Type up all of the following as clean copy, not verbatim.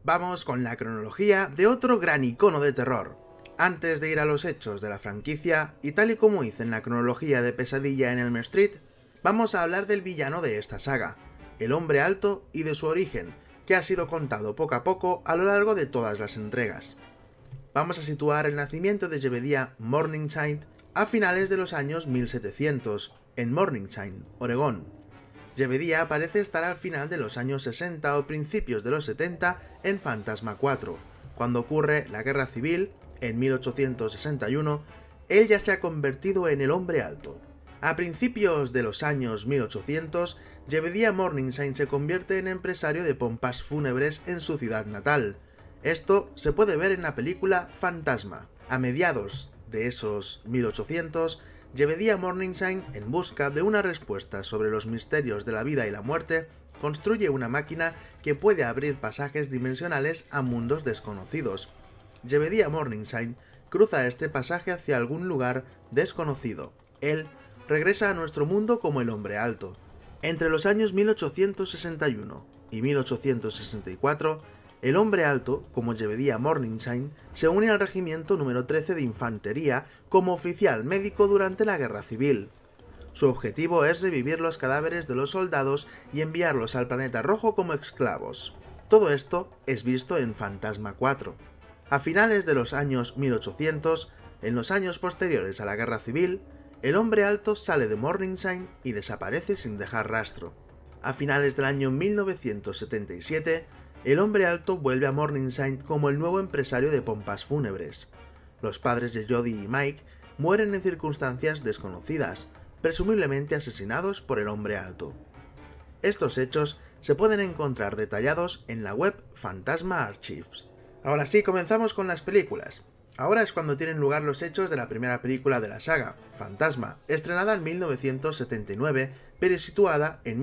Vamos con la cronología de otro gran icono de terror. Antes de ir a los hechos de la franquicia, y tal y como hice en la cronología de Pesadilla en Elm Street, vamos a hablar del villano de esta saga, el Hombre Alto, y de su origen, que ha sido contado poco a poco a lo largo de todas las entregas. Vamos a situar el nacimiento de Jebediah Morningside a finales de los años 1700, en Morningside, Oregón. Jebediah parece estar al final de los años 60 o principios de los 70 en Fantasma 4. Cuando ocurre la Guerra Civil, en 1861, él ya se ha convertido en el Hombre Alto. A principios de los años 1800, Jebediah Morningside se convierte en empresario de pompas fúnebres en su ciudad natal. Esto se puede ver en la película Fantasma. A mediados de esos 1800, Jebediah Morningside, en busca de una respuesta sobre los misterios de la vida y la muerte, construye una máquina que puede abrir pasajes dimensionales a mundos desconocidos. Jebediah Morningside cruza este pasaje hacia algún lugar desconocido. Él regresa a nuestro mundo como el Hombre Alto. Entre los años 1861 y 1864, el Hombre Alto, como Jebediah Morningside, se une al Regimiento número 13 de Infantería como oficial médico durante la Guerra Civil. Su objetivo es revivir los cadáveres de los soldados y enviarlos al planeta rojo como esclavos. Todo esto es visto en Fantasma 4. A finales de los años 1800, en los años posteriores a la Guerra Civil, el Hombre Alto sale de Morningside y desaparece sin dejar rastro. A finales del año 1977, el Hombre Alto vuelve a Morningside como el nuevo empresario de pompas fúnebres. Los padres de Jodie y Mike mueren en circunstancias desconocidas, presumiblemente asesinados por el Hombre Alto. Estos hechos se pueden encontrar detallados en la web Phantasma Archives. Ahora sí, comenzamos con las películas. Ahora es cuando tienen lugar los hechos de la primera película de la saga, Fantasma, estrenada en 1979, pero situada en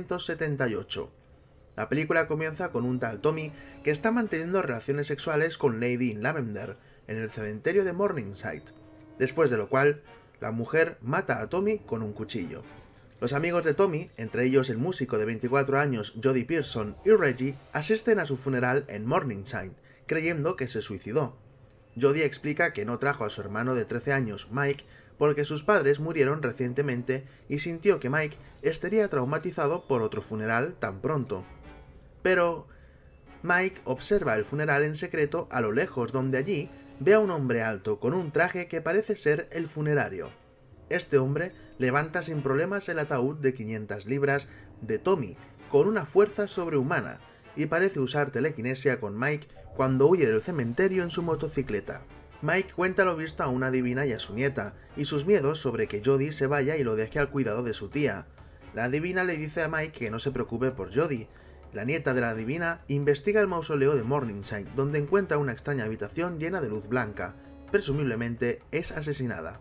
1978. La película comienza con un tal Tommy que está manteniendo relaciones sexuales con Lady in Lavender en el cementerio de Morningside, después de lo cual la mujer mata a Tommy con un cuchillo. Los amigos de Tommy, entre ellos el músico de 24 años Jodie Pearson y Reggie, asisten a su funeral en Morningside, creyendo que se suicidó. Jodie explica que no trajo a su hermano de 13 años, Mike, porque sus padres murieron recientemente y sintió que Mike estaría traumatizado por otro funeral tan pronto. Pero Mike observa el funeral en secreto a lo lejos, donde allí ve a un hombre alto con un traje que parece ser el funerario. Este hombre levanta sin problemas el ataúd de 500 libras de Tommy con una fuerza sobrehumana y parece usar telequinesia con Mike cuando huye del cementerio en su motocicleta. Mike cuenta lo visto a una adivina y a su nieta, y sus miedos sobre que Jodie se vaya y lo deje al cuidado de su tía. La adivina le dice a Mike que no se preocupe por Jodie. La nieta de la adivina investiga el mausoleo de Morningside, donde encuentra una extraña habitación llena de luz blanca. Presumiblemente es asesinada.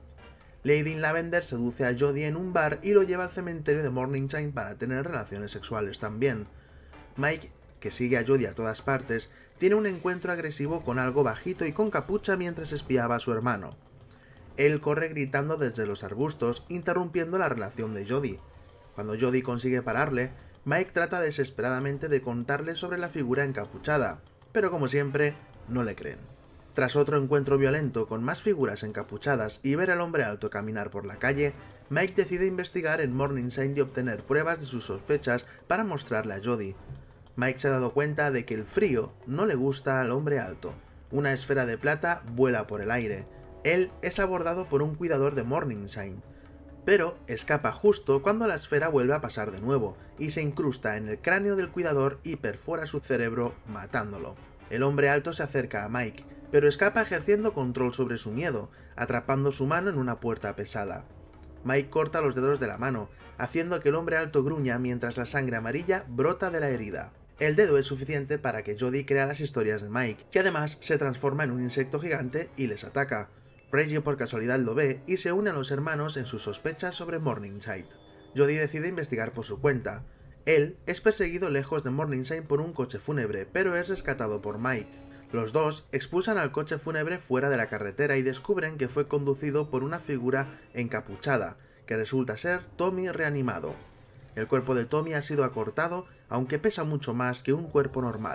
Lady in Lavender seduce a Jodie en un bar y lo lleva al cementerio de Morningside para tener relaciones sexuales también. Mike, que sigue a Jodie a todas partes, tiene un encuentro agresivo con algo bajito y con capucha mientras espiaba a su hermano. Él corre gritando desde los arbustos, interrumpiendo la relación de Jodie. Cuando Jodie consigue pararle, Mike trata desesperadamente de contarle sobre la figura encapuchada, pero como siempre, no le creen. Tras otro encuentro violento con más figuras encapuchadas y ver al Hombre Alto caminar por la calle, Mike decide investigar en Morningside y obtener pruebas de sus sospechas para mostrarle a Jodie. Mike se ha dado cuenta de que el frío no le gusta al Hombre Alto. Una esfera de plata vuela por el aire. Él es abordado por un cuidador de Morningside, pero escapa justo cuando la esfera vuelve a pasar de nuevo y se incrusta en el cráneo del cuidador y perfora su cerebro, matándolo. El Hombre Alto se acerca a Mike, pero escapa ejerciendo control sobre su miedo, atrapando su mano en una puerta pesada. Mike corta los dedos de la mano, haciendo que el Hombre Alto gruña mientras la sangre amarilla brota de la herida. El dedo es suficiente para que Jodie crea las historias de Mike, que además se transforma en un insecto gigante y les ataca. Reggie por casualidad lo ve y se une a los hermanos en sus sospechas sobre Morningside. Jodie decide investigar por su cuenta. Él es perseguido lejos de Morningside por un coche fúnebre, pero es rescatado por Mike. Los dos expulsan al coche fúnebre fuera de la carretera y descubren que fue conducido por una figura encapuchada, que resulta ser Tommy reanimado. El cuerpo de Tommy ha sido acortado, aunque pesa mucho más que un cuerpo normal.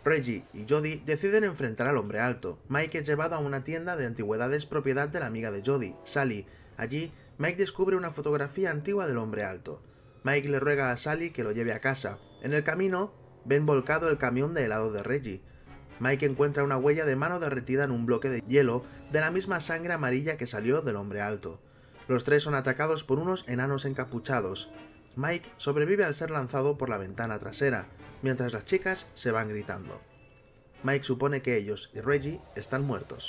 Reggie y Jodie deciden enfrentar al hombre alto. Mike es llevado a una tienda de antigüedades propiedad de la amiga de Jodie, Sally. Allí, Mike descubre una fotografía antigua del hombre alto. Mike le ruega a Sally que lo lleve a casa. En el camino, ven volcado el camión de helado de Reggie. Mike encuentra una huella de mano derretida en un bloque de hielo de la misma sangre amarilla que salió del hombre alto. Los tres son atacados por unos enanos encapuchados. Mike sobrevive al ser lanzado por la ventana trasera, mientras las chicas se van gritando. Mike supone que ellos y Reggie están muertos.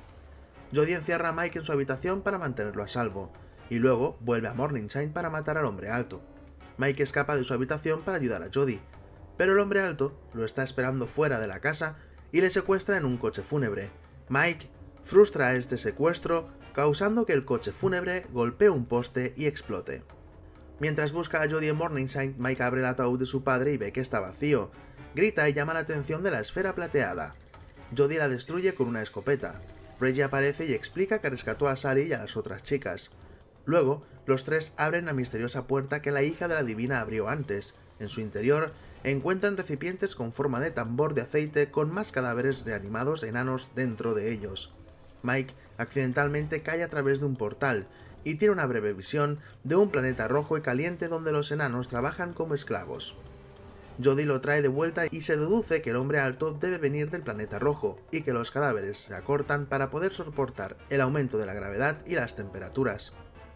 Jodie encierra a Mike en su habitación para mantenerlo a salvo, y luego vuelve a Morningside para matar al hombre alto. Mike escapa de su habitación para ayudar a Jodie, pero el hombre alto lo está esperando fuera de la casa y le secuestra en un coche fúnebre. Mike frustra este secuestro, causando que el coche fúnebre golpee un poste y explote. Mientras busca a Jodie en Morningside, Mike abre el ataúd de su padre y ve que está vacío. Grita y llama la atención de la esfera plateada. Jodie la destruye con una escopeta. Reggie aparece y explica que rescató a Sally y a las otras chicas. Luego, los tres abren la misteriosa puerta que la hija de la divina abrió antes. En su interior, encuentran recipientes con forma de tambor de aceite con más cadáveres reanimados enanos dentro de ellos. Mike accidentalmente cae a través de un portal y tiene una breve visión de un planeta rojo y caliente donde los enanos trabajan como esclavos. Jodie lo trae de vuelta y se deduce que el hombre alto debe venir del planeta rojo y que los cadáveres se acortan para poder soportar el aumento de la gravedad y las temperaturas.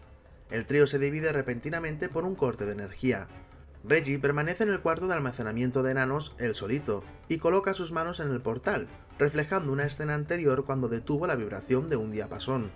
El trío se divide repentinamente por un corte de energía. Reggie permanece en el cuarto de almacenamiento de enanos él solito y coloca sus manos en el portal, reflejando una escena anterior cuando detuvo la vibración de un diapasón.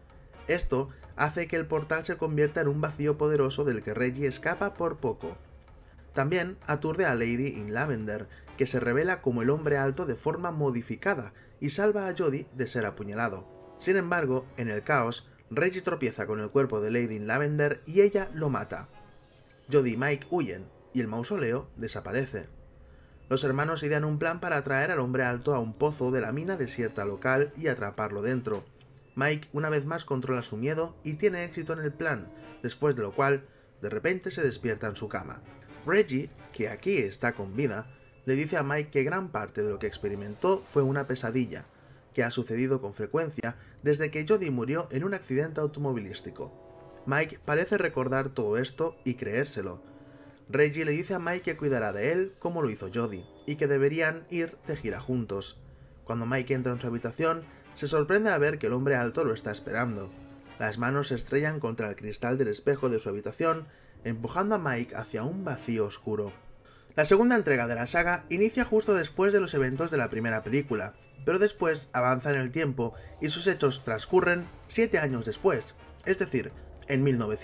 Esto hace que el portal se convierta en un vacío poderoso del que Reggie escapa por poco. También aturde a Lady in Lavender, que se revela como el hombre alto de forma modificada y salva a Jodie de ser apuñalado. Sin embargo, en el caos, Reggie tropieza con el cuerpo de Lady in Lavender y ella lo mata. Jodie y Mike huyen, y el mausoleo desaparece. Los hermanos idean un plan para atraer al hombre alto a un pozo de la mina desierta local y atraparlo dentro. Mike una vez más controla su miedo y tiene éxito en el plan, después de lo cual, de repente se despierta en su cama. Reggie, que aquí está con vida, le dice a Mike que gran parte de lo que experimentó fue una pesadilla, que ha sucedido con frecuencia desde que Jodie murió en un accidente automovilístico. Mike parece recordar todo esto y creérselo. Reggie le dice a Mike que cuidará de él como lo hizo Jodie, y que deberían ir de gira juntos. Cuando Mike entra en su habitación, se sorprende a ver que el hombre alto lo está esperando. Las manos se estrellan contra el cristal del espejo de su habitación, empujando a Mike hacia un vacío oscuro. La segunda entrega de la saga inicia justo después de los eventos de la primera película, pero después avanza en el tiempo y sus hechos transcurren 7 años después, es decir, en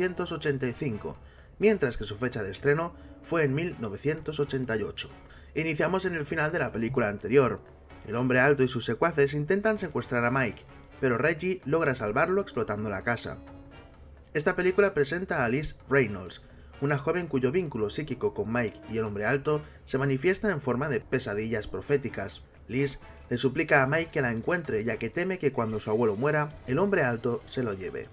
1985, mientras que su fecha de estreno fue en 1988. Iniciamos en el final de la película anterior. El hombre alto y sus secuaces intentan secuestrar a Mike, pero Reggie logra salvarlo explotando la casa. Esta película presenta a Liz Reynolds, una joven cuyo vínculo psíquico con Mike y el hombre alto se manifiesta en forma de pesadillas proféticas. Liz le suplica a Mike que la encuentre, ya que teme que cuando su abuelo muera, el hombre alto se lo lleve.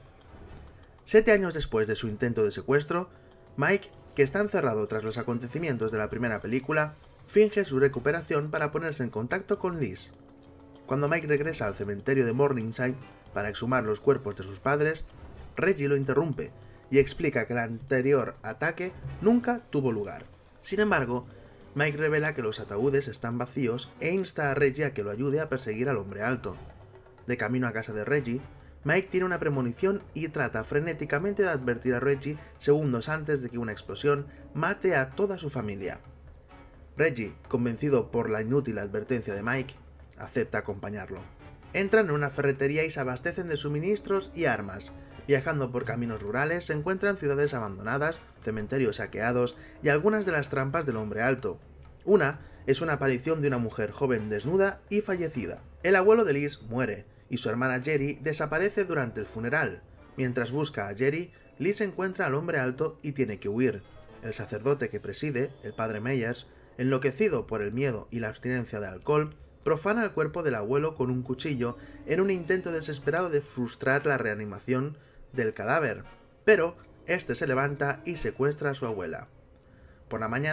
7 años después de su intento de secuestro, Mike, que está encerrado tras los acontecimientos de la primera película, finge su recuperación para ponerse en contacto con Liz. Cuando Mike regresa al cementerio de Morningside para exhumar los cuerpos de sus padres, Reggie lo interrumpe y explica que el anterior ataque nunca tuvo lugar. Sin embargo, Mike revela que los ataúdes están vacíos e insta a Reggie a que lo ayude a perseguir al hombre alto. De camino a casa de Reggie, Mike tiene una premonición y trata frenéticamente de advertir a Reggie segundos antes de que una explosión mate a toda su familia. Reggie, convencido por la inútil advertencia de Mike, acepta acompañarlo. Entran en una ferretería y se abastecen de suministros y armas. Viajando por caminos rurales se encuentran ciudades abandonadas, cementerios saqueados y algunas de las trampas del hombre alto. Una es una aparición de una mujer joven desnuda y fallecida. El abuelo de Liz muere, y su hermana Jerry desaparece durante el funeral. Mientras busca a Jerry, Liz encuentra al hombre alto y tiene que huir. El sacerdote que preside, el padre Meyers, enloquecido por el miedo y la abstinencia de alcohol, profana el cuerpo del abuelo con un cuchillo en un intento desesperado de frustrar la reanimación del cadáver, pero este se levanta y secuestra a su abuela. Por la mañana,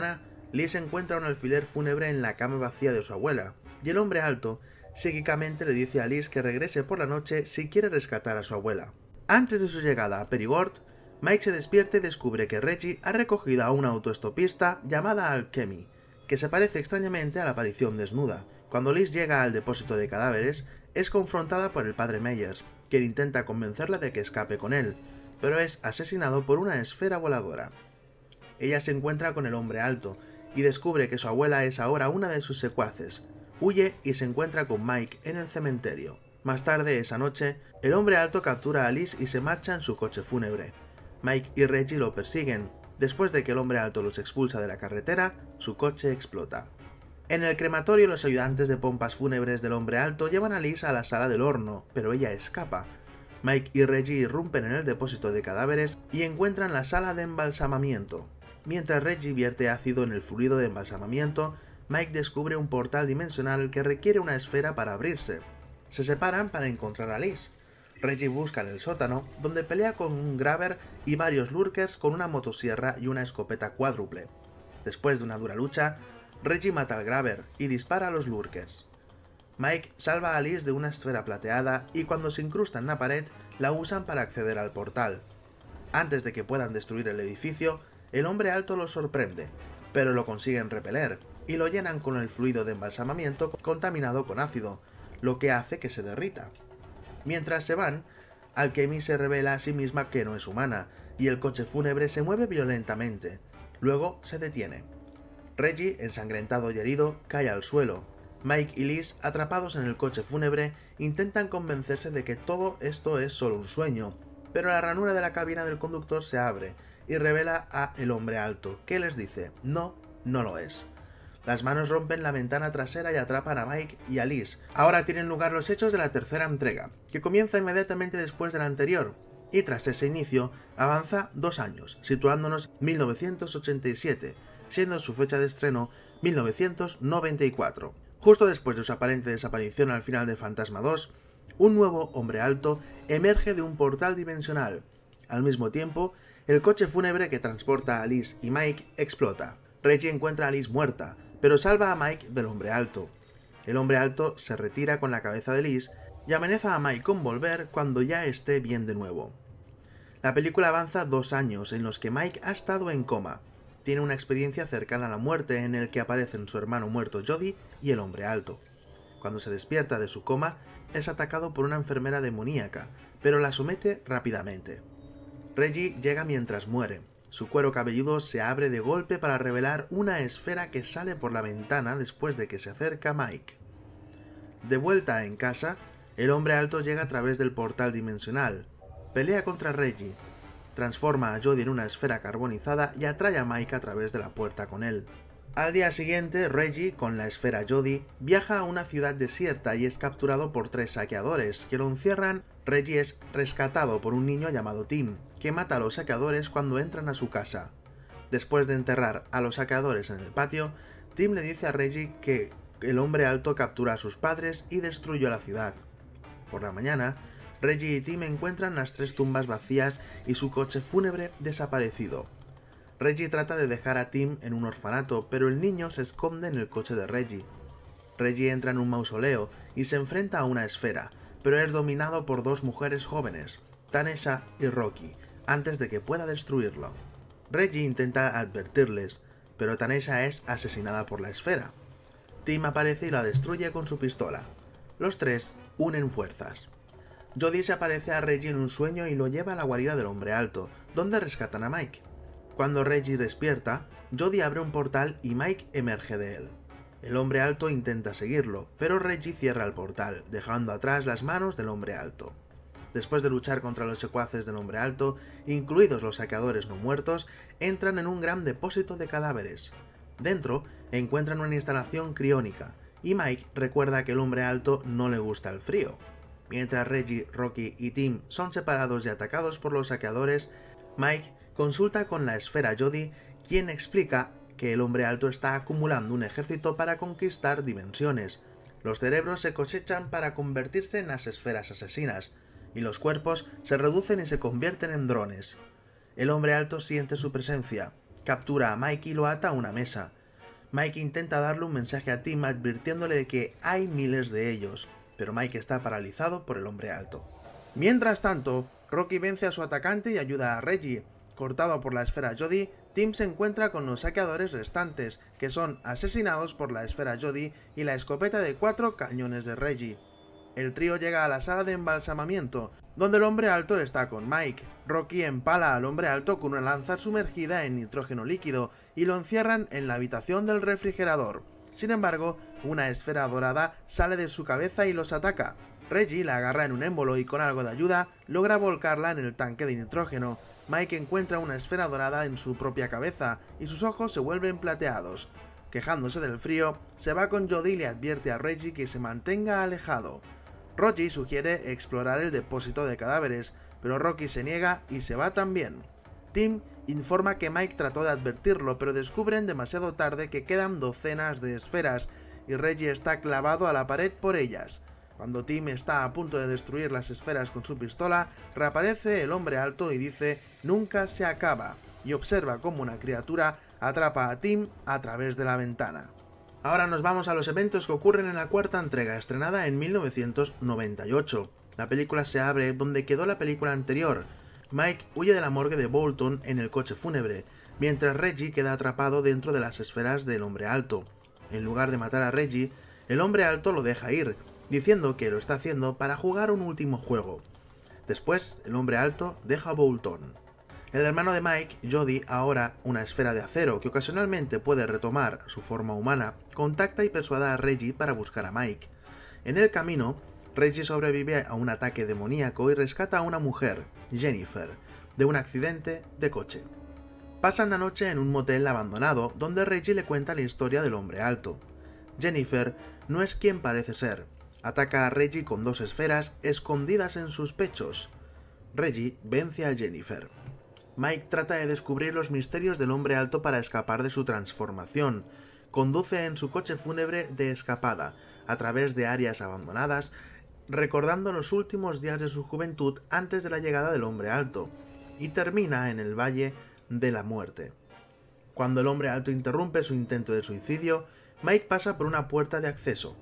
Liz encuentra un alfiler fúnebre en la cama vacía de su abuela, y el hombre alto psíquicamente le dice a Liz que regrese por la noche si quiere rescatar a su abuela. Antes de su llegada a Perigord, Mike se despierta y descubre que Reggie ha recogido a una autoestopista llamada Alchemy, que se parece extrañamente a la aparición desnuda. Cuando Liz llega al depósito de cadáveres, es confrontada por el padre Meyers, quien intenta convencerla de que escape con él, pero es asesinado por una esfera voladora. Ella se encuentra con el hombre alto, y descubre que su abuela es ahora una de sus secuaces. Huye y se encuentra con Mike en el cementerio. Más tarde esa noche, el hombre alto captura a Liz y se marcha en su coche fúnebre. Mike y Reggie lo persiguen. Después de que el hombre alto los expulsa de la carretera, su coche explota. En el crematorio, los ayudantes de pompas fúnebres del hombre alto llevan a Liz a la sala del horno, pero ella escapa. Mike y Reggie irrumpen en el depósito de cadáveres y encuentran la sala de embalsamamiento. Mientras Reggie vierte ácido en el fluido de embalsamamiento, Mike descubre un portal dimensional que requiere una esfera para abrirse. Se separan para encontrar a Liz. Reggie busca en el sótano, donde pelea con un Grabber y varios lurkers con una motosierra y una escopeta cuádruple. Después de una dura lucha, Reggie mata al Grabber y dispara a los lurkers. Mike salva a Liz de una esfera plateada y cuando se incrusta en la pared, la usan para acceder al portal. Antes de que puedan destruir el edificio, el hombre alto los sorprende, pero lo consiguen repeler y lo llenan con el fluido de embalsamamiento contaminado con ácido, lo que hace que se derrita. Mientras se van, Alchemy se revela a sí misma que no es humana, y el coche fúnebre se mueve violentamente. Luego se detiene. Reggie, ensangrentado y herido, cae al suelo. Mike y Liz, atrapados en el coche fúnebre, intentan convencerse de que todo esto es solo un sueño, pero la ranura de la cabina del conductor se abre y revela a el hombre alto, que les dice: no, no lo es. Las manos rompen la ventana trasera y atrapan a Mike y a Liz. Ahora tienen lugar los hechos de la tercera entrega, que comienza inmediatamente después de la anterior, y tras ese inicio avanza 2 años, situándonos en 1987, siendo su fecha de estreno 1994. Justo después de su aparente desaparición al final de Fantasma 2, un nuevo hombre alto emerge de un portal dimensional. Al mismo tiempo, el coche fúnebre que transporta a Liz y Mike explota. Reggie encuentra a Liz muerta, pero salva a Mike del hombre alto. El hombre alto se retira con la cabeza de Liz y amenaza a Mike con volver cuando ya esté bien de nuevo. La película avanza 2 años en los que Mike ha estado en coma. Tiene una experiencia cercana a la muerte en el que aparecen su hermano muerto Jody y el hombre alto. Cuando se despierta de su coma, es atacado por una enfermera demoníaca, pero la somete rápidamente. Reggie llega mientras muere. Su cuero cabelludo se abre de golpe para revelar una esfera que sale por la ventana después de que se acerca Mike. De vuelta en casa, el hombre alto llega a través del portal dimensional, pelea contra Reggie, transforma a Jody en una esfera carbonizada y atrae a Mike a través de la puerta con él. Al día siguiente, Reggie, con la esfera Jody, viaja a una ciudad desierta y es capturado por 3 saqueadores, que lo encierran. Reggie es rescatado por un niño llamado Tim, que mata a los saqueadores cuando entran a su casa. Después de enterrar a los saqueadores en el patio, Tim le dice a Reggie que el hombre alto captura a sus padres y destruyó la ciudad. Por la mañana, Reggie y Tim encuentran las 3 tumbas vacías y su coche fúnebre desaparecido. Reggie trata de dejar a Tim en un orfanato, pero el niño se esconde en el coche de Reggie. Reggie entra en un mausoleo y se enfrenta a una esfera, pero es dominado por 2 mujeres jóvenes, Tanesha y Rocky, antes de que pueda destruirlo. Reggie intenta advertirles, pero Tanesha es asesinada por la esfera. Tim aparece y la destruye con su pistola. Los 3 unen fuerzas. Jody se aparece a Reggie en un sueño y lo lleva a la guarida del hombre alto, donde rescatan a Mike. Cuando Reggie despierta, Jody abre un portal y Mike emerge de él. El hombre alto intenta seguirlo, pero Reggie cierra el portal, dejando atrás las manos del hombre alto. Después de luchar contra los secuaces del hombre alto, incluidos los saqueadores no muertos, entran en un gran depósito de cadáveres. Dentro, encuentran una instalación criónica, y Mike recuerda que el hombre alto no le gusta el frío. Mientras Reggie, Rocky y Tim son separados y atacados por los saqueadores, Mike consulta con la esfera Jody, quien explica que el hombre alto está acumulando un ejército para conquistar dimensiones. Los cerebros se cosechan para convertirse en las esferas asesinas, y los cuerpos se reducen y se convierten en drones. El hombre alto siente su presencia, captura a Mike y lo ata a una mesa. Mike intenta darle un mensaje a Tim advirtiéndole de que hay miles de ellos, pero Mike está paralizado por el hombre alto. Mientras tanto, Rocky vence a su atacante y ayuda a Reggie. Cortado por la esfera Jody, Tim se encuentra con los saqueadores restantes, que son asesinados por la esfera Jody y la escopeta de 4 cañones de Reggie. El trío llega a la sala de embalsamamiento, donde el hombre alto está con Mike. Rocky empala al hombre alto con una lanza sumergida en nitrógeno líquido y lo encierran en la habitación del refrigerador. Sin embargo, una esfera dorada sale de su cabeza y los ataca. Reggie la agarra en un émbolo y con algo de ayuda logra volcarla en el tanque de nitrógeno. Mike encuentra una esfera dorada en su propia cabeza y sus ojos se vuelven plateados. Quejándose del frío, se va con Jody y le advierte a Reggie que se mantenga alejado. Rocky sugiere explorar el depósito de cadáveres, pero Rocky se niega y se va también. Tim informa que Mike trató de advertirlo, pero descubren demasiado tarde que quedan docenas de esferas y Reggie está clavado a la pared por ellas. Cuando Tim está a punto de destruir las esferas con su pistola, reaparece el hombre alto y dice "nunca se acaba", y observa cómo una criatura atrapa a Tim a través de la ventana. Ahora nos vamos a los eventos que ocurren en la cuarta entrega, estrenada en 1998. La película se abre donde quedó la película anterior. Mike huye de la morgue de Bolton en el coche fúnebre, mientras Reggie queda atrapado dentro de las esferas del hombre alto. En lugar de matar a Reggie, el hombre alto lo deja ir, diciendo que lo está haciendo para jugar un último juego. Después, el hombre alto deja Bolton. El hermano de Mike, Jody, ahora una esfera de acero que ocasionalmente puede retomar su forma humana, contacta y persuade a Reggie para buscar a Mike. En el camino, Reggie sobrevive a un ataque demoníaco y rescata a una mujer, Jennifer, de un accidente de coche. Pasan la noche en un motel abandonado donde Reggie le cuenta la historia del hombre alto. Jennifer no es quien parece ser. Ataca a Reggie con 2 esferas escondidas en sus pechos. Reggie vence a Jennifer. Mike trata de descubrir los misterios del hombre alto para escapar de su transformación. Conduce en su coche fúnebre de escapada, a través de áreas abandonadas, recordando los últimos días de su juventud antes de la llegada del hombre alto, y termina en el Valle de la Muerte. Cuando el hombre alto interrumpe su intento de suicidio, Mike pasa por una puerta de acceso.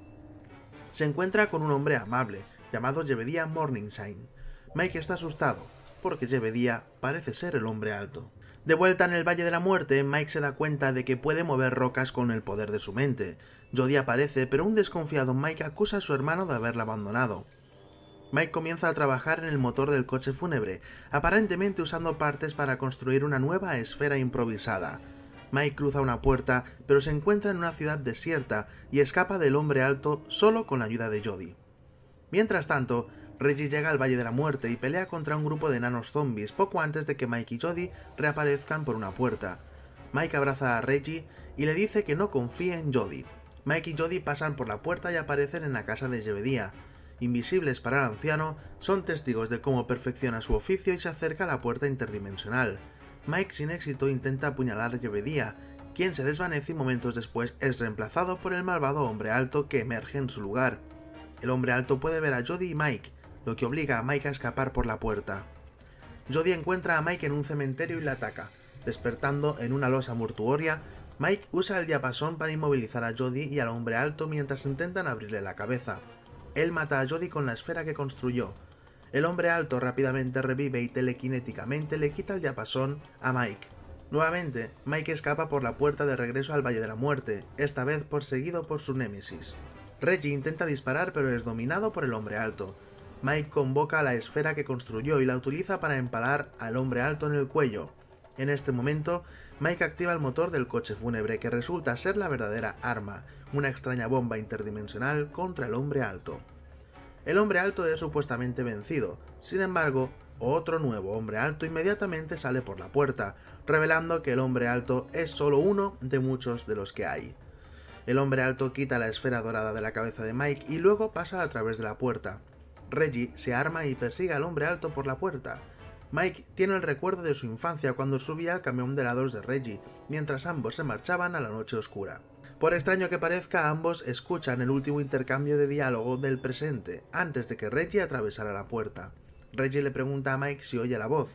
Se encuentra con un hombre amable, llamado Jebediah Morningside. Mike está asustado, porque Jebediah parece ser el hombre alto. De vuelta en el Valle de la Muerte, Mike se da cuenta de que puede mover rocas con el poder de su mente. Jody aparece, pero un desconfiado Mike acusa a su hermano de haberla abandonado. Mike comienza a trabajar en el motor del coche fúnebre, aparentemente usando partes para construir una nueva esfera improvisada. Mike cruza una puerta, pero se encuentra en una ciudad desierta y escapa del hombre alto solo con la ayuda de Jody. Mientras tanto, Reggie llega al Valle de la Muerte y pelea contra un grupo de enanos zombies poco antes de que Mike y Jody reaparezcan por una puerta. Mike abraza a Reggie y le dice que no confíe en Jody. Mike y Jody pasan por la puerta y aparecen en la casa de Jebediah. Invisibles para el anciano, son testigos de cómo perfecciona su oficio y se acerca a la puerta interdimensional. Mike sin éxito intenta apuñalar a Jebediah, quien se desvanece y momentos después es reemplazado por el malvado hombre alto que emerge en su lugar. El hombre alto puede ver a Jody y Mike, lo que obliga a Mike a escapar por la puerta. Jody encuentra a Mike en un cementerio y le ataca. Despertando en una losa mortuoria, Mike usa el diapasón para inmovilizar a Jody y al hombre alto mientras intentan abrirle la cabeza. Él mata a Jody con la esfera que construyó. El hombre alto rápidamente revive y telequinéticamente le quita el diapasón a Mike. Nuevamente, Mike escapa por la puerta de regreso al Valle de la Muerte, esta vez perseguido por su némesis. Reggie intenta disparar pero es dominado por el hombre alto. Mike convoca a la esfera que construyó y la utiliza para empalar al hombre alto en el cuello. En este momento, Mike activa el motor del coche fúnebre que resulta ser la verdadera arma, una extraña bomba interdimensional contra el hombre alto. El hombre alto es supuestamente vencido, sin embargo, otro nuevo hombre alto inmediatamente sale por la puerta, revelando que el hombre alto es solo uno de muchos de los que hay. El hombre alto quita la esfera dorada de la cabeza de Mike y luego pasa a través de la puerta. Reggie se arma y persigue al hombre alto por la puerta. Mike tiene el recuerdo de su infancia cuando subía al camión de helados de Reggie, mientras ambos se marchaban a la noche oscura. Por extraño que parezca, ambos escuchan el último intercambio de diálogo del presente, antes de que Reggie atravesara la puerta. Reggie le pregunta a Mike si oye la voz,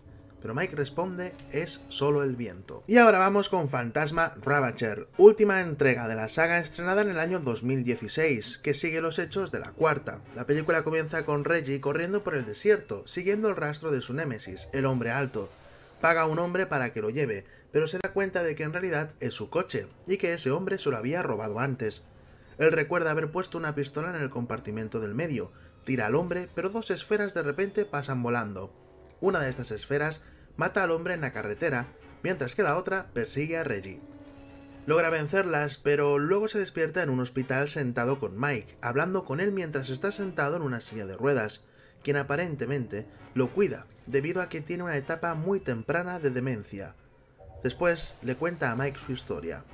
pero Mike responde: es solo el viento. Y ahora vamos con Fantasma Ravager, última entrega de la saga estrenada en el año 2016, que sigue los hechos de la cuarta. La película comienza con Reggie corriendo por el desierto, siguiendo el rastro de su némesis, el hombre alto. Paga a un hombre para que lo lleve, pero se da cuenta de que en realidad es su coche, y que ese hombre se lo había robado antes. Él recuerda haber puesto una pistola en el compartimento del medio, tira al hombre, pero dos esferas de repente pasan volando. Una de estas esferas mata al hombre en la carretera, mientras que la otra persigue a Reggie. Logra vencerlas, pero luego se despierta en un hospital sentado con Mike, hablando con él mientras está sentado en una silla de ruedas, quien aparentemente lo cuida, debido a que tiene una etapa muy temprana de demencia. Después le cuenta a Mike su historia.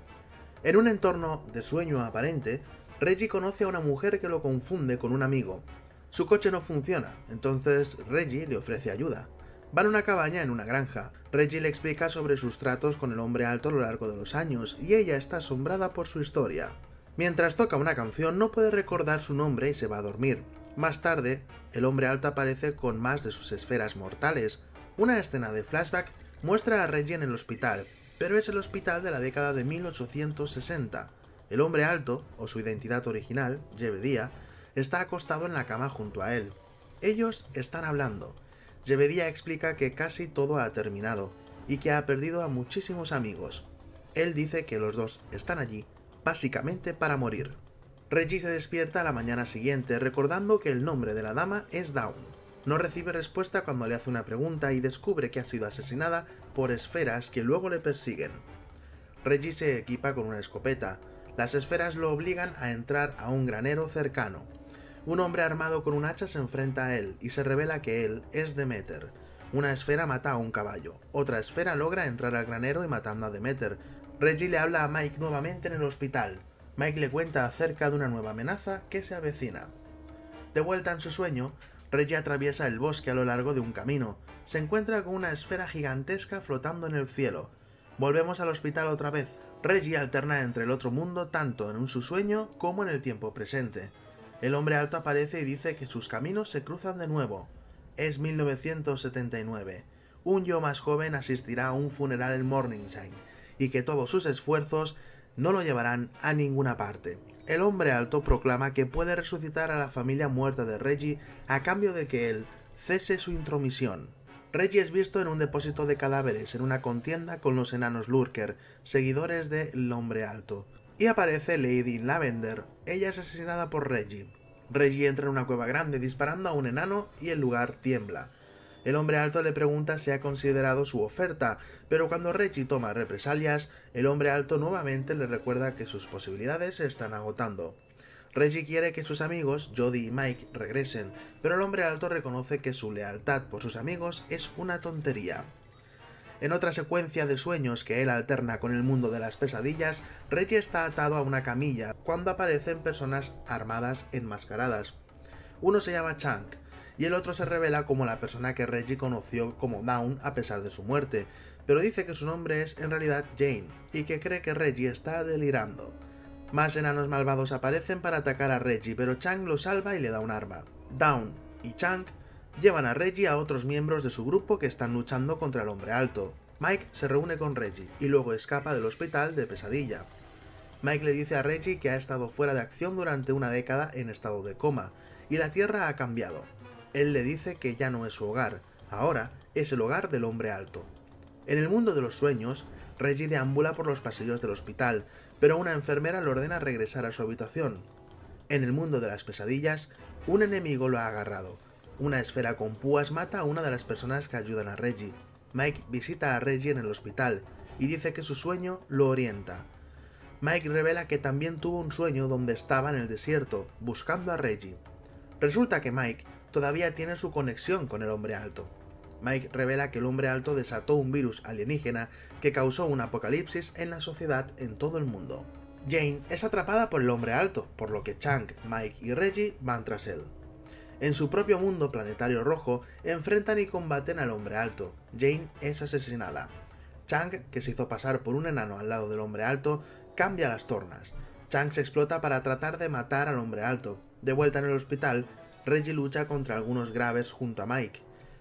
En un entorno de sueño aparente, Reggie conoce a una mujer que lo confunde con un amigo. Su coche no funciona, entonces Reggie le ofrece ayuda. Van a una cabaña en una granja. Reggie le explica sobre sus tratos con el hombre alto a lo largo de los años, y ella está asombrada por su historia. Mientras toca una canción, no puede recordar su nombre y se va a dormir. Más tarde, el hombre alto aparece con más de sus esferas mortales. Una escena de flashback muestra a Reggie en el hospital, pero es el hospital de la década de 1860. El hombre alto, o su identidad original, Jebediah, está acostado en la cama junto a él. Ellos están hablando. Jebediah explica que casi todo ha terminado, y que ha perdido a muchísimos amigos. Él dice que los dos están allí, básicamente para morir. Reggie se despierta a la mañana siguiente recordando que el nombre de la dama es Dawn. No recibe respuesta cuando le hace una pregunta y descubre que ha sido asesinada por esferas que luego le persiguen. Reggie se equipa con una escopeta. Las esferas lo obligan a entrar a un granero cercano. Un hombre armado con un hacha se enfrenta a él y se revela que él es Demeter. Una esfera mata a un caballo. Otra esfera logra entrar al granero y matando a Demeter. Reggie le habla a Mike nuevamente en el hospital. Mike le cuenta acerca de una nueva amenaza que se avecina. De vuelta en su sueño, Reggie atraviesa el bosque a lo largo de un camino. Se encuentra con una esfera gigantesca flotando en el cielo. Volvemos al hospital otra vez. Reggie alterna entre el otro mundo tanto en su sueño como en el tiempo presente. El hombre alto aparece y dice que sus caminos se cruzan de nuevo. Es 1979. Un yo más joven asistirá a un funeral en Morningside, y que todos sus esfuerzos no lo llevarán a ninguna parte. El hombre alto proclama que puede resucitar a la familia muerta de Reggie a cambio de que él cese su intromisión. Reggie es visto en un depósito de cadáveres en una contienda con los enanos Lurker, seguidores del hombre alto. Y aparece Lady Lavender. Ella es asesinada por Reggie. Reggie entra en una cueva grande disparando a un enano y el lugar tiembla. El hombre alto le pregunta si ha considerado su oferta, pero cuando Reggie toma represalias, el hombre alto nuevamente le recuerda que sus posibilidades se están agotando. Reggie quiere que sus amigos, Jodie y Mike, regresen, pero el hombre alto reconoce que su lealtad por sus amigos es una tontería. En otra secuencia de sueños que él alterna con el mundo de las pesadillas, Reggie está atado a una camilla cuando aparecen personas armadas enmascaradas. Uno se llama Chang, y el otro se revela como la persona que Reggie conoció como Dawn a pesar de su muerte, pero dice que su nombre es en realidad Jane, y que cree que Reggie está delirando. Más enanos malvados aparecen para atacar a Reggie, pero Chang lo salva y le da un arma. Dawn y Chang llevan a Reggie a otros miembros de su grupo que están luchando contra el hombre alto. Mike se reúne con Reggie y luego escapa del hospital de pesadilla. Mike le dice a Reggie que ha estado fuera de acción durante una década en estado de coma, y la Tierra ha cambiado. Él le dice que ya no es su hogar, ahora es el hogar del hombre alto. En el mundo de los sueños, Reggie deambula por los pasillos del hospital, pero una enfermera le ordena regresar a su habitación. En el mundo de las pesadillas, un enemigo lo ha agarrado. Una esfera con púas mata a una de las personas que ayudan a Reggie. Mike visita a Reggie en el hospital y dice que su sueño lo orienta. Mike revela que también tuvo un sueño donde estaba en el desierto, buscando a Reggie. Resulta que Mike todavía tiene su conexión con el hombre alto. Mike revela que el hombre alto desató un virus alienígena que causó un apocalipsis en la sociedad en todo el mundo. Jane es atrapada por el hombre alto, por lo que Chang, Mike y Reggie van tras él. En su propio mundo planetario rojo, enfrentan y combaten al hombre alto. Jane es asesinada. Chang, que se hizo pasar por un enano al lado del hombre alto, cambia las tornas. Chang se explota para tratar de matar al hombre alto. De vuelta en el hospital, Reggie lucha contra algunos graves junto a Mike.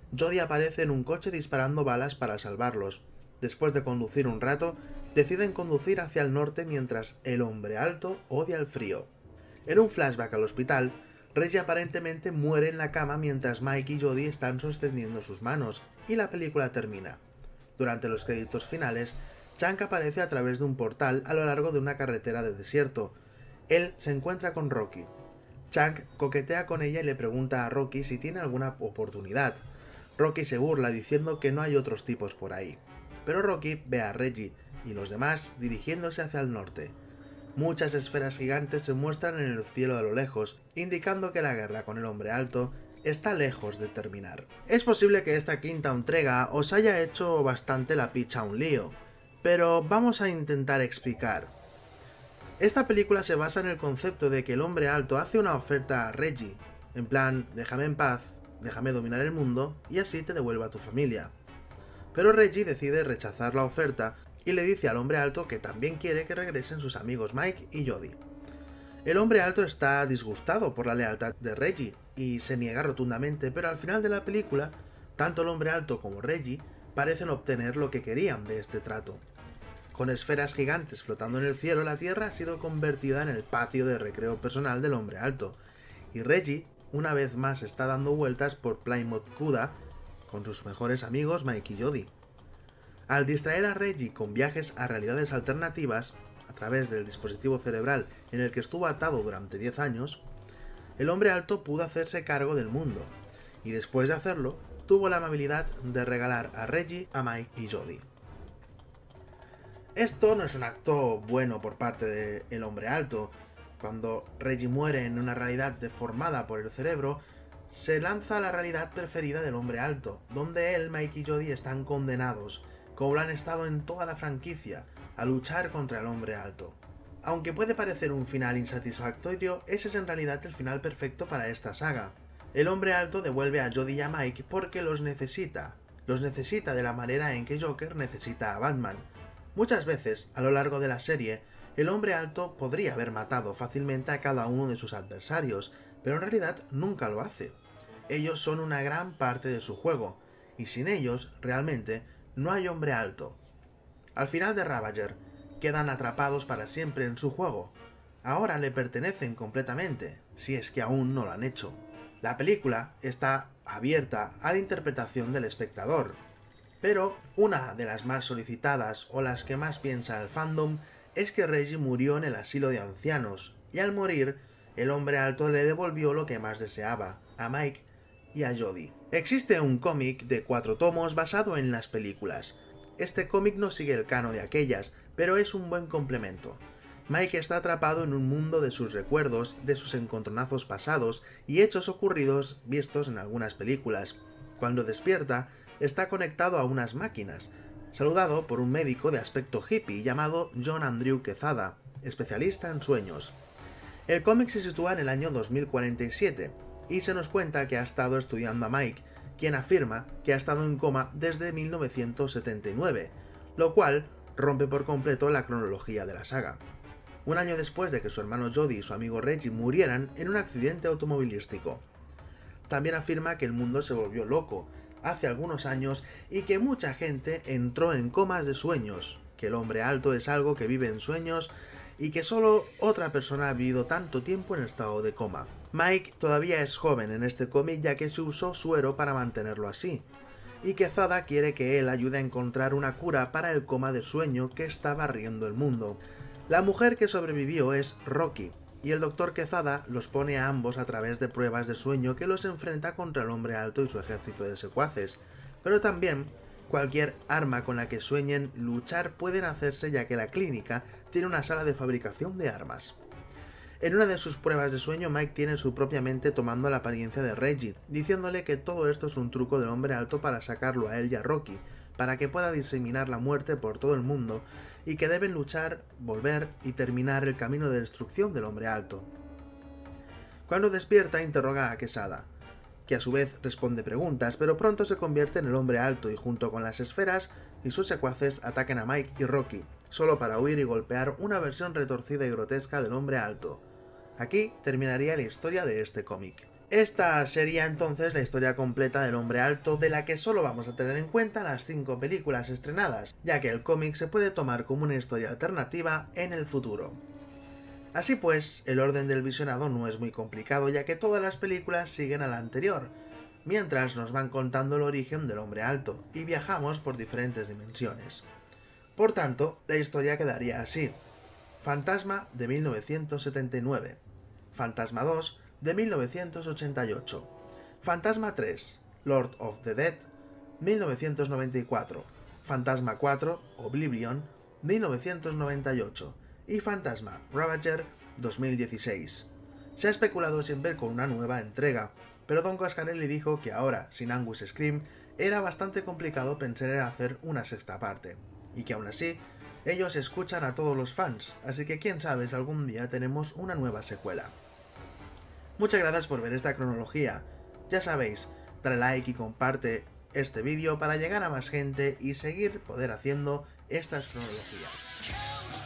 Jodie aparece en un coche disparando balas para salvarlos. Después de conducir un rato, deciden conducir hacia el norte mientras el hombre alto odia el frío. En un flashback al hospital, Reggie aparentemente muere en la cama mientras Mike y Jodie están sosteniendo sus manos, y la película termina. Durante los créditos finales, Chang aparece a través de un portal a lo largo de una carretera de desierto. Él se encuentra con Rocky. Chang coquetea con ella y le pregunta a Rocky si tiene alguna oportunidad. Rocky se burla diciendo que no hay otros tipos por ahí. Pero Rocky ve a Reggie y los demás dirigiéndose hacia el norte. Muchas esferas gigantes se muestran en el cielo a lo lejos, indicando que la guerra con el hombre alto está lejos de terminar. Es posible que esta quinta entrega os haya hecho bastante la picha un lío, pero vamos a intentar explicar. Esta película se basa en el concepto de que el hombre alto hace una oferta a Reggie, en plan, déjame en paz, déjame dominar el mundo y así te devuelvo a tu familia. Pero Reggie decide rechazar la oferta y le dice al hombre alto que también quiere que regresen sus amigos Mike y Jodie. El hombre alto está disgustado por la lealtad de Reggie y se niega rotundamente, pero al final de la película, tanto el hombre alto como Reggie parecen obtener lo que querían de este trato. Con esferas gigantes flotando en el cielo, la Tierra ha sido convertida en el patio de recreo personal del hombre alto, y Reggie una vez más está dando vueltas por Plymouth Cuda con sus mejores amigos Mike y Jodie. Al distraer a Reggie con viajes a realidades alternativas, a través del dispositivo cerebral en el que estuvo atado durante 10 años, el hombre alto pudo hacerse cargo del mundo, y después de hacerlo, tuvo la amabilidad de regalar a Reggie a Mike y Jodie. Esto no es un acto bueno por parte del hombre alto. Cuando Reggie muere en una realidad deformada por el cerebro, se lanza a la realidad preferida del hombre alto, donde él, Mike y Jodie están condenados, como lo han estado en toda la franquicia, a luchar contra el hombre alto. Aunque puede parecer un final insatisfactorio, ese es en realidad el final perfecto para esta saga. El hombre alto devuelve a Jodie y a Mike porque los necesita de la manera en que Joker necesita a Batman. Muchas veces, a lo largo de la serie, el hombre alto podría haber matado fácilmente a cada uno de sus adversarios, pero en realidad nunca lo hace. Ellos son una gran parte de su juego, y sin ellos, realmente, no hay hombre alto. Al final de Ravager, quedan atrapados para siempre en su juego. Ahora le pertenecen completamente, si es que aún no lo han hecho. La película está abierta a la interpretación del espectador, pero una de las más solicitadas o las que más piensa el fandom es que Reggie murió en el asilo de ancianos, y al morir, el hombre alto le devolvió lo que más deseaba, a Mike y a Jodie. Existe un cómic de 4 tomos basado en las películas. Este cómic no sigue el canon de aquellas, pero es un buen complemento. Mike está atrapado en un mundo de sus recuerdos, de sus encontronazos pasados y hechos ocurridos vistos en algunas películas. Cuando despierta, está conectado a unas máquinas, saludado por un médico de aspecto hippie llamado John Andrew Quezada, especialista en sueños. El cómic se sitúa en el año 2047 y se nos cuenta que ha estado estudiando a Mike, quien afirma que ha estado en coma desde 1979, lo cual rompe por completo la cronología de la saga. Un año después de que su hermano Jodie y su amigo Reggie murieran en un accidente automovilístico. También afirma que el mundo se volvió loco hace algunos años y que mucha gente entró en comas de sueños, que el hombre alto es algo que vive en sueños y que solo otra persona ha vivido tanto tiempo en estado de coma. Mike todavía es joven en este cómic ya que se usó suero para mantenerlo así, y Quezada quiere que él ayude a encontrar una cura para el coma de sueño que está barriendo el mundo. La mujer que sobrevivió es Rocky, y el Dr. Quezada los pone a ambos a través de pruebas de sueño que los enfrenta contra el hombre alto y su ejército de secuaces, pero también cualquier arma con la que sueñen luchar pueden hacerse ya que la clínica tiene una sala de fabricación de armas. En una de sus pruebas de sueño, Mike tiene su propia mente tomando la apariencia de Reggie, diciéndole que todo esto es un truco del hombre alto para sacarlo a él y a Rocky, para que pueda diseminar la muerte por todo el mundo, y que deben luchar, volver y terminar el camino de destrucción del hombre alto. Cuando despierta, interroga a Quesada, que a su vez responde preguntas, pero pronto se convierte en el hombre alto y junto con las esferas y sus secuaces atacan a Mike y Rocky, solo para huir y golpear una versión retorcida y grotesca del hombre alto. Aquí terminaría la historia de este cómic. Esta sería entonces la historia completa del Hombre Alto, de la que solo vamos a tener en cuenta las 5 películas estrenadas, ya que el cómic se puede tomar como una historia alternativa en el futuro. Así pues, el orden del visionado no es muy complicado, ya que todas las películas siguen a la anterior, mientras nos van contando el origen del Hombre Alto, y viajamos por diferentes dimensiones. Por tanto, la historia quedaría así: Fantasma de 1979, Fantasma 2 de 1988, Fantasma 3, Lord of the Dead, 1994, Fantasma 4, Oblivion, 1998, y Fantasma Ravager 2016. Se ha especulado siempre con una nueva entrega, pero Don Coscarelli dijo que ahora, sin Angus Scream, era bastante complicado pensar en hacer una sexta parte, y que aún así, ellos escuchan a todos los fans, así que quién sabe si algún día tenemos una nueva secuela. Muchas gracias por ver esta cronología. Ya sabéis, dale like y comparte este vídeo para llegar a más gente y seguir poder haciendo estas cronologías.